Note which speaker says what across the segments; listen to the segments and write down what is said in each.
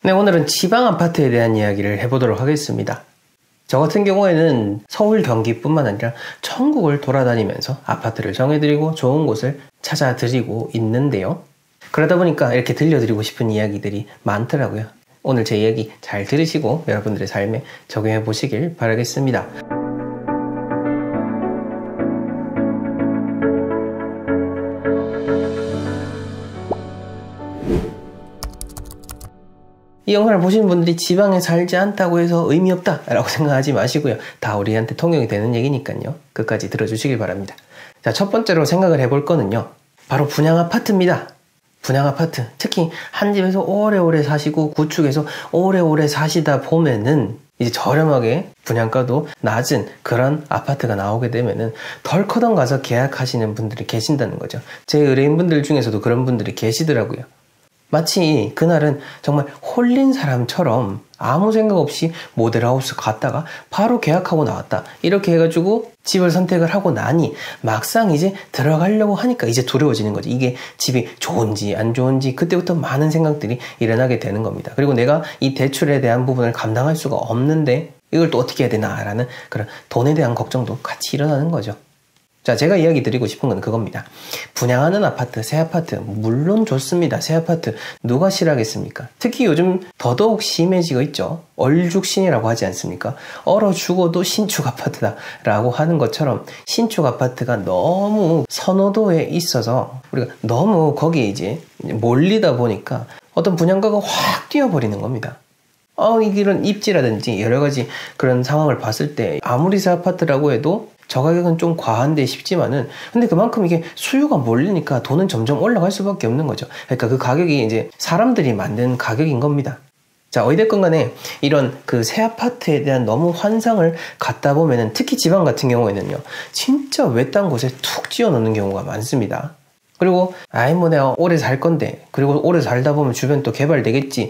Speaker 1: 네, 오늘은 지방 아파트에 대한 이야기를 해보도록 하겠습니다. 저 같은 경우에는 서울, 경기뿐만 아니라 전국을 돌아다니면서 아파트를 정해드리고 좋은 곳을 찾아드리고 있는데요. 그러다 보니까 이렇게 들려드리고 싶은 이야기들이 많더라고요. 오늘 제 이야기 잘 들으시고 여러분들의 삶에 적용해 보시길 바라겠습니다. 이 영상을 보시는 분들이 지방에 살지 않다고 해서 의미 없다 라고 생각하지 마시고요. 다 우리한테 통용이 되는 얘기니까요. 끝까지 들어주시길 바랍니다. 자, 첫 번째로 생각을 해볼 거는요, 바로 분양 아파트입니다. 분양 아파트, 특히 한 집에서 오래오래 사시고 구축해서 오래오래 사시다 보면은 이제 저렴하게 분양가도 낮은 그런 아파트가 나오게 되면은 덜커덩 가서 계약하시는 분들이 계신다는 거죠. 제 의뢰인분들 중에서도 그런 분들이 계시더라고요. 마치 그날은 정말 홀린 사람처럼 아무 생각 없이 모델하우스 갔다가 바로 계약하고 나왔다, 이렇게 해가지고 집을 선택을 하고 나니 막상 이제 들어가려고 하니까 이제 두려워지는 거지. 이게 집이 좋은지 안 좋은지 그때부터 많은 생각들이 일어나게 되는 겁니다. 그리고 내가 이 대출에 대한 부분을 감당할 수가 없는데 이걸 또 어떻게 해야 되나 라는 그런 돈에 대한 걱정도 같이 일어나는 거죠. 자, 제가 이야기 드리고 싶은 건 그겁니다. 분양하는 아파트, 새 아파트 물론 좋습니다. 새 아파트 누가 싫어하겠습니까? 특히 요즘 더더욱 심해지고 있죠. 얼죽신이라고 하지 않습니까? 얼어 죽어도 신축 아파트다 라고 하는 것처럼 신축 아파트가 너무 선호도에 있어서 우리가 너무 거기에 이제 몰리다 보니까 어떤 분양가가 확 뛰어버리는 겁니다. 이런 입지라든지 여러 가지 그런 상황을 봤을 때 아무리 새 아파트라고 해도 저 가격은 좀 과한데 싶지만은, 근데 그만큼 이게 수요가 몰리니까 돈은 점점 올라갈 수밖에 없는 거죠. 그러니까 그 가격이 이제 사람들이 만든 가격인 겁니다. 자, 어찌됐건 간에 이런 그 새 아파트에 대한 너무 환상을 갖다 보면은 특히 지방 같은 경우에는요, 진짜 외딴 곳에 툭 지어 놓는 경우가 많습니다. 그리고 뭐 내가 오래 살 건데, 그리고 오래 살다 보면 주변 또 개발되겠지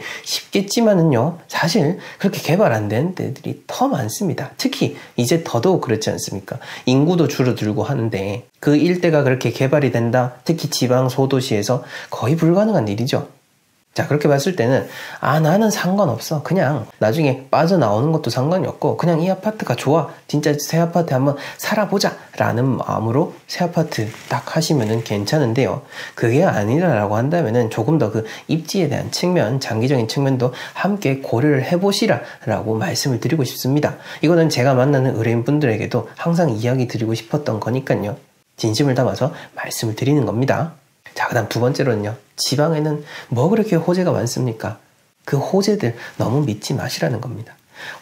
Speaker 1: 싶겠지만은요, 사실 그렇게 개발 안 되는 데들이 더 많습니다. 특히 이제 더더욱 그렇지 않습니까? 인구도 줄어들고 하는데 그 일대가 그렇게 개발이 된다, 특히 지방 소도시에서 거의 불가능한 일이죠. 자, 그렇게 봤을 때는 나는 상관없어, 그냥 나중에 빠져나오는 것도 상관이 없고 그냥 이 아파트가 좋아, 진짜 새 아파트 한번 살아보자 라는 마음으로 새 아파트 딱 하시면은 괜찮은데요, 그게 아니라고 한다면은 조금 더 그 입지에 대한 측면, 장기적인 측면도 함께 고려를 해보시라 라고 말씀을 드리고 싶습니다. 이거는 제가 만나는 의뢰인분들에게도 항상 이야기 드리고 싶었던 거니까요, 진심을 담아서 말씀을 드리는 겁니다. 자, 그 다음 두 번째로는요, 지방에는 뭐 그렇게 호재가 많습니까? 그 호재들 너무 믿지 마시라는 겁니다.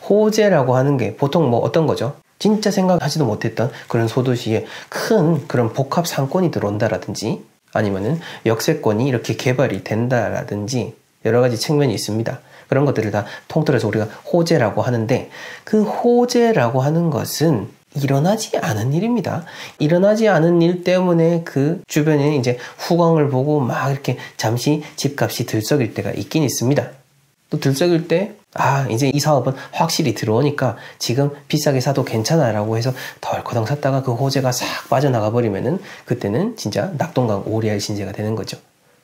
Speaker 1: 호재라고 하는 게 보통 뭐 어떤 거죠? 진짜 생각하지도 못했던 그런 소도시에 큰 그런 복합 상권이 들어온다라든지, 아니면은 역세권이 이렇게 개발이 된다라든지 여러 가지 측면이 있습니다. 그런 것들을 다 통틀어서 우리가 호재라고 하는데, 그 호재라고 하는 것은 일어나지 않은 일입니다. 일어나지 않은 일 때문에 그 주변에 이제 후광을 보고 막 이렇게 잠시 집값이 들썩일 때가 있긴 있습니다. 또 들썩일 때 이제 이 사업은 확실히 들어오니까 지금 비싸게 사도 괜찮아 라고 해서 덜커덩 샀다가 그 호재가 싹 빠져나가 버리면은 그때는 진짜 낙동강 오리알 신세가 되는 거죠.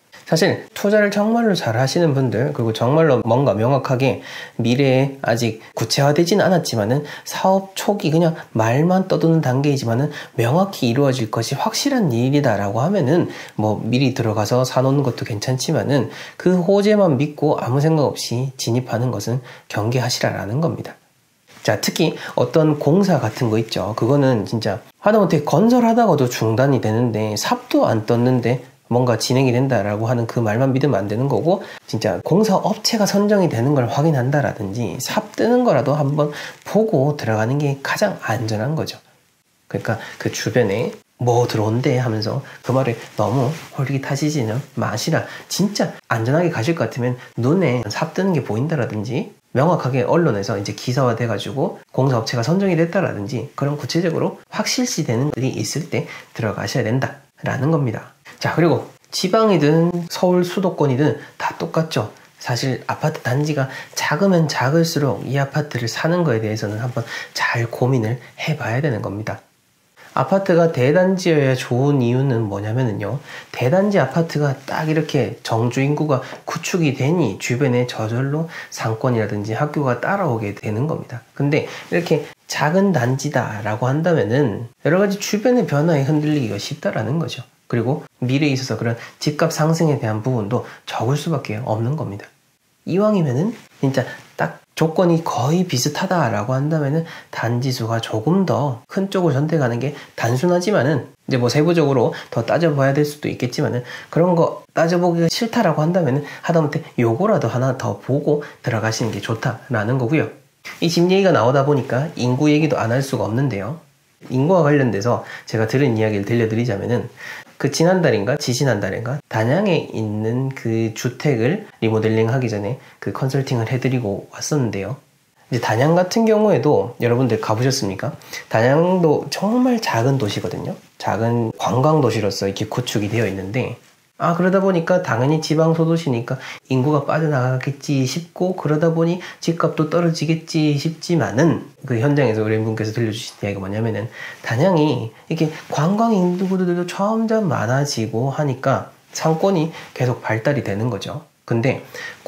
Speaker 1: 사실 투자를 정말로 잘 하시는 분들, 그리고 정말로 뭔가 명확하게 미래에 아직 구체화되진 않았지만은 사업 초기 그냥 말만 떠도는 단계이지만은 명확히 이루어질 것이 확실한 일이다 라고 하면은 뭐 미리 들어가서 사놓는 것도 괜찮지만은 그 호재만 믿고 아무 생각 없이 진입하는 것은 경계하시라라는 겁니다. 자, 특히 어떤 공사 같은 거 있죠. 그거는 진짜 하다못해 건설하다가도 중단이 되는데 삽도 안 떴는데 뭔가 진행이 된다라고 하는 그 말만 믿으면 안 되는 거고, 진짜 공사 업체가 선정이 되는 걸 확인한다라든지 삽 뜨는 거라도 한번 보고 들어가는 게 가장 안전한 거죠. 그러니까 그 주변에 뭐 들어온대 하면서 그 말에 너무 홀깃하시지는 마시라. 진짜 안전하게 가실 것 같으면 눈에 삽 뜨는 게 보인다라든지 명확하게 언론에서 이제 기사화 돼가지고 공사업체가 선정이 됐다라든지 그런 구체적으로 확실시 되는 일이 있을 때 들어가셔야 된다라는 겁니다. 자, 그리고 지방이든 서울 수도권이든 다 똑같죠. 사실 아파트 단지가 작으면 작을수록 이 아파트를 사는 거에 대해서는 한번 잘 고민을 해봐야 되는 겁니다. 아파트가 대단지여야 좋은 이유는 뭐냐면요. 대단지 아파트가 딱 이렇게 정주 인구가 구축이 되니 주변에 저절로 상권이라든지 학교가 따라오게 되는 겁니다. 근데 이렇게 작은 단지다라고 한다면은 여러 가지 주변의 변화에 흔들리기가 쉽다라는 거죠. 그리고 미래에 있어서 그런 집값 상승에 대한 부분도 적을 수밖에 없는 겁니다. 이왕이면은 진짜 딱 조건이 거의 비슷하다라고 한다면은 단지 수가 조금 더 큰 쪽을 선택하는 게 단순하지만은 이제 뭐 세부적으로 더 따져봐야 될 수도 있겠지만은 그런 거 따져보기가 싫다라고 한다면은 하다못해 요거라도 하나 더 보고 들어가시는 게 좋다라는 거고요. 이 집 얘기가 나오다 보니까 인구 얘기도 안 할 수가 없는데요. 인구와 관련돼서 제가 들은 이야기를 들려드리자면은 그 지난달인가 지지난달인가 단양에 있는 그 주택을 리모델링 하기 전에 그 컨설팅을 해드리고 왔었는데요. 이제 단양 같은 경우에도 여러분들 가보셨습니까? 단양도 정말 작은 도시거든요. 작은 관광 도시로서 이렇게 구축이 되어 있는데 그러다 보니까 당연히 지방 소도시니까 인구가 빠져나가겠지 싶고 그러다 보니 집값도 떨어지겠지 싶지만은 그 현장에서 의뢰인분께서 들려주신 이야기가 뭐냐면은 단양이 이렇게 관광 인구들도 점점 많아지고 하니까 상권이 계속 발달이 되는 거죠. 근데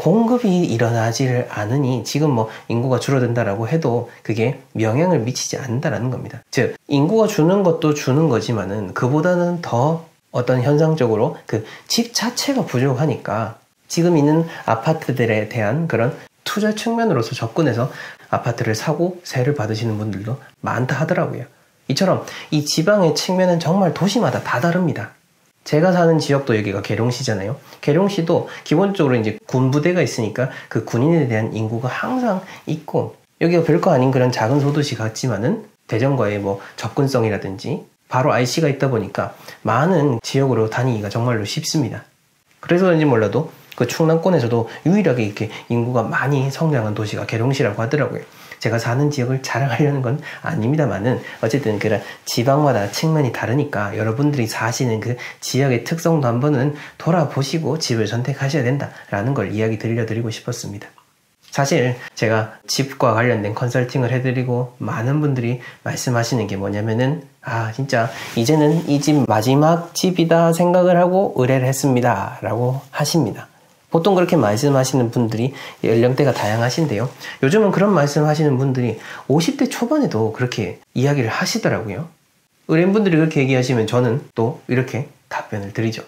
Speaker 1: 공급이 일어나지를 않으니 지금 뭐 인구가 줄어든다라고 해도 그게 영향을 미치지 않는다라는 겁니다. 즉 인구가 주는 것도 주는 거지만은 그보다는 더 어떤 현상적으로 그 집 자체가 부족하니까 지금 있는 아파트들에 대한 그런 투자 측면으로서 접근해서 아파트를 사고 세를 받으시는 분들도 많다 하더라고요. 이처럼 이 지방의 측면은 정말 도시마다 다 다릅니다. 제가 사는 지역도 여기가 계룡시잖아요. 계룡시도 기본적으로 이제 군부대가 있으니까 그 군인에 대한 인구가 항상 있고 여기가 별거 아닌 그런 작은 소도시 같지만은 대전과의 뭐 접근성이라든지 바로 IC가 있다 보니까 많은 지역으로 다니기가 정말로 쉽습니다. 그래서인지 몰라도 그 충남권에서도 유일하게 이렇게 인구가 많이 성장한 도시가 계룡시라고 하더라고요. 제가 사는 지역을 자랑하려는 건 아닙니다만은 어쨌든 그런 지방마다 측면이 다르니까 여러분들이 사시는 그 지역의 특성도 한번은 돌아보시고 집을 선택하셔야 된다라는 걸 이야기 들려드리고 싶었습니다. 사실 제가 집과 관련된 컨설팅을 해드리고 많은 분들이 말씀하시는 게 뭐냐면은 진짜 이제는 이 집 마지막 집이다 생각을 하고 의뢰를 했습니다 라고 하십니다. 보통 그렇게 말씀하시는 분들이 연령대가 다양하신데요. 요즘은 그런 말씀하시는 분들이 50대 초반에도 그렇게 이야기를 하시더라고요. 의뢰인분들이 그렇게 얘기하시면 저는 또 이렇게 답변을 드리죠.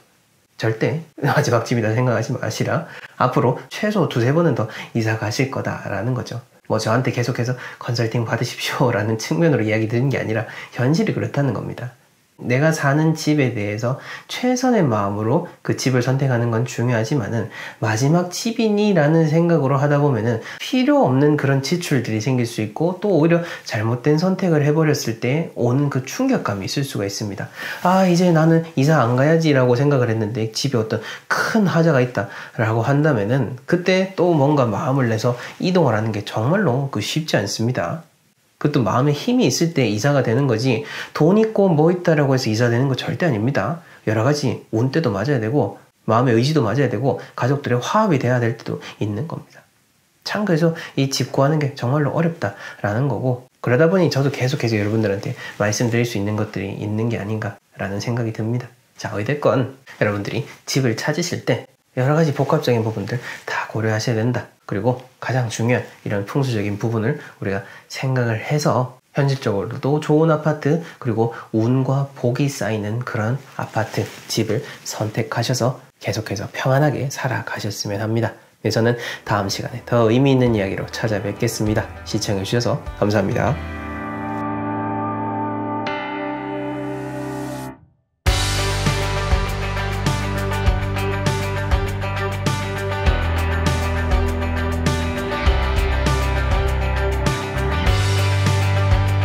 Speaker 1: 절대 마지막 집이다 생각하지 마시라 앞으로 최소 2-3번은 더 이사 가실 거다라는 거죠. 뭐 저한테 계속해서 컨설팅 받으십시오 라는 측면으로 이야기 드리는 게 아니라 현실이 그렇다는 겁니다. 내가 사는 집에 대해서 최선의 마음으로 그 집을 선택하는 건 중요하지만은 마지막 집이니 라는 생각으로 하다 보면은 필요 없는 그런 지출들이 생길 수 있고 또 오히려 잘못된 선택을 해버렸을 때 오는 그 충격감이 있을 수가 있습니다. 이제 나는 이사 안 가야지 라고 생각을 했는데 집에 어떤 큰 하자가 있다 라고 한다면은 그때 또 뭔가 마음을 내서 이동을 하는 게 정말로 쉽지 않습니다. 그것도 마음에 힘이 있을 때 이사가 되는 거지 돈 있고 뭐 있다라고 해서 이사 되는 거 절대 아닙니다. 여러 가지 운때도 맞아야 되고 마음의 의지도 맞아야 되고 가족들의 화합이 돼야 될 때도 있는 겁니다. 참 그래서 이 집 구하는 게 정말로 어렵다라는 거고 그러다 보니 저도 계속해서 여러분들한테 말씀드릴 수 있는 것들이 있는 게 아닌가라는 생각이 듭니다. 자, 어찌됐건 여러분들이 집을 찾으실 때 여러 가지 복합적인 부분들 다 고려하셔야 된다. 그리고 가장 중요한 이런 풍수적인 부분을 우리가 생각을 해서 현실적으로도 좋은 아파트 그리고 운과 복이 쌓이는 그런 아파트, 집을 선택하셔서 계속해서 평안하게 살아가셨으면 합니다. 네, 저는 다음 시간에 더 의미 있는 이야기로 찾아뵙겠습니다. 시청해주셔서 감사합니다.